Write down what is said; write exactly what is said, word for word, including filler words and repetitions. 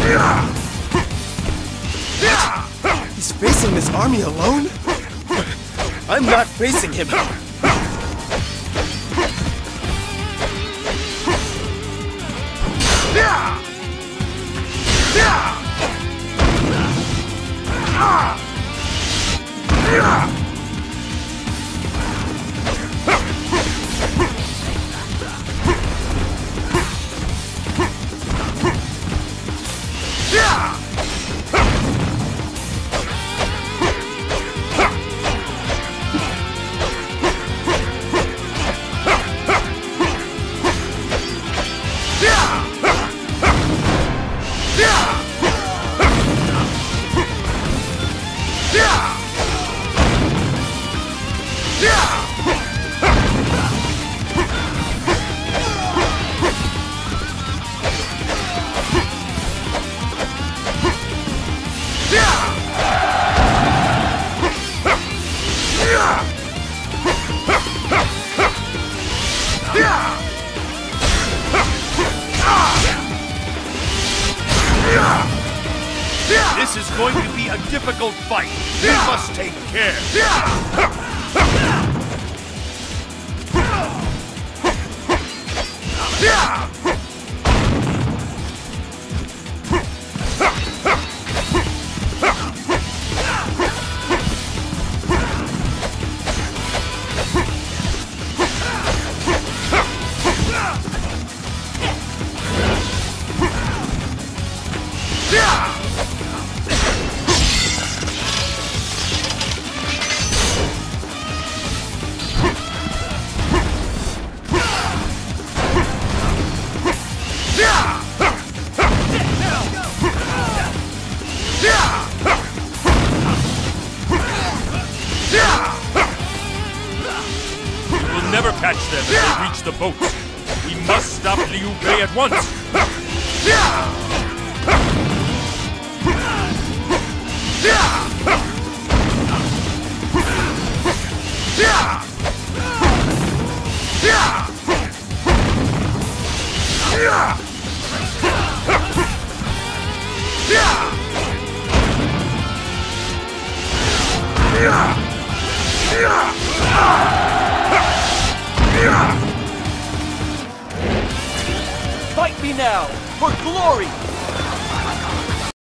He's facing this army alone? I'm not facing him. This is going to be a difficult fight. We must take care. We'll never catch them as they reach the boats. We must stop Liu Bei at once. Fight me now, for glory!